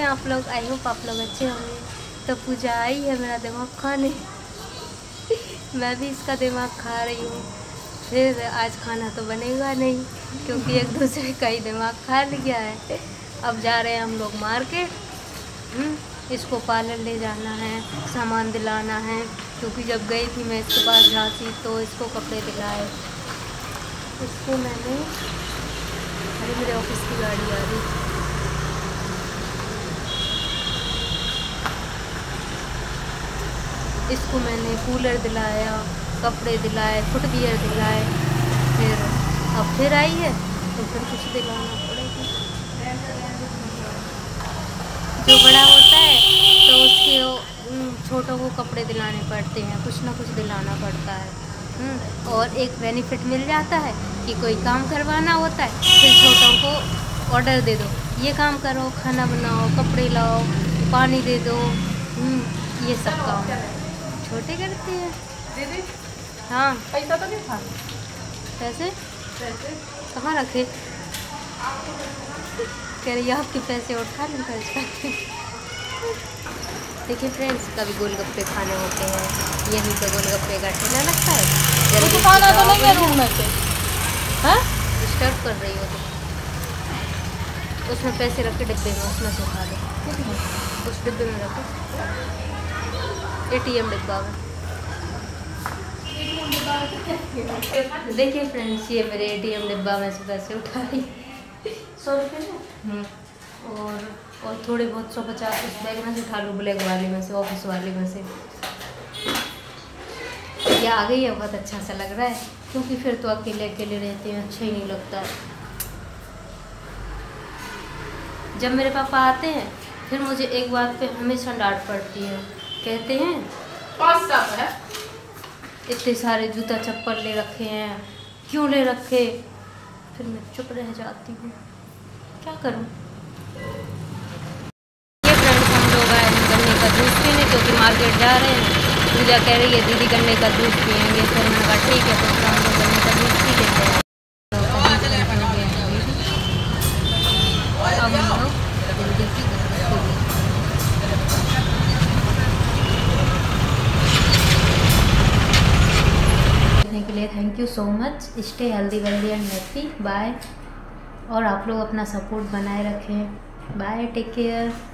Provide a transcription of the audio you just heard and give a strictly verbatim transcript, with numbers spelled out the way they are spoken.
आप लोग, I hope आप लोग अच्छे होंगे। तो पूजा आई है मेरा दिमाग खाने मैं भी इसका दिमाग खा रही हूँ। फिर आज खाना तो बनेगा नहीं क्योंकि एक दूसरे का ही दिमाग खा लिया है। अब जा रहे हैं हम लोग मार्केट। इसको पार्लर ले जाना है, सामान दिलाना है क्योंकि जब गई थी मैं इसके पास झांसी तो इसको कपड़े दिलाए। इसको मैंने, अरे मेरे ऑफिस की गाड़ी आ रही। इसको मैंने कूलर दिलाया, कपड़े दिलाए, फुटवियर दिलाए। फिर अब फिर आई है तो फिर कुछ दिलाना पड़ेगा। जो बड़ा होता है तो उसके छोटों को कपड़े दिलाने पड़ते हैं, कुछ ना कुछ दिलाना पड़ता है। और एक बेनिफिट मिल जाता है कि कोई काम करवाना होता है फिर छोटों को ऑर्डर दे दो, ये काम करो, खाना बनाओ, कपड़े लाओ, पानी दे दो, ये सब काम छोटे करते हैं। दीदी हाँ, पैसा तो नहीं था। पैसे पैसे कहाँ रखे? कह रही आपके पैसे उठा लें खर्च करके। देखिए फ्रेंड्स, कभी गोलगप्पे खाने होते हैं, यहीं पे गोलगप्पे का ठेला लगता है। जल्दी तो खाना तो नहीं है रूम में से, हाँ डिस्टर्ब कर रही हो तो उसमें पैसे रखे डिब्बे में, उसमें से उठा दो, उस डिब्बे में रखो, एटीएम डिब्बा में। देखिए फ्रेंड्स, ये मेरे एटीएम डिब्बा में से पैसे उठा रही सौ रुपये और और थोड़े बहुत सौ पचास उस बैग में से उठा लूँ, ब्लैक वाले में से, ऑफिस वाले में से। ये आ गई है, बहुत अच्छा सा लग रहा है क्योंकि फिर तो अकेले अकेले रहते हैं, अच्छा ही नहीं लगता है। जब मेरे पापा आते हैं फिर मुझे एक बात पे हमेशा डांट पड़ती है, कहते हैं पाँच साल है इतने सारे जूता चप्पल ले रखे हैं, क्यों ले रखे? फिर मैं चुप रह जाती हूँ, क्या करूँ। ये फ्रेंड्स, हम लोग आए हैं गन्ने का जूस पीने क्योंकि मार्केट जा रहे हैं। पूजा कह रही है दीदी गन्ने का जूस पियेंगे, फिर मैंने कहा ठीक है, तो हम लोग गन्ने का जूस पी लेते हैं। अब हम लोग जल्दी से के लिए thank you so much. Stay healthy wealthy and happy. Bye. और आप लोग अपना सपोर्ट बनाए रखें। Bye, take care.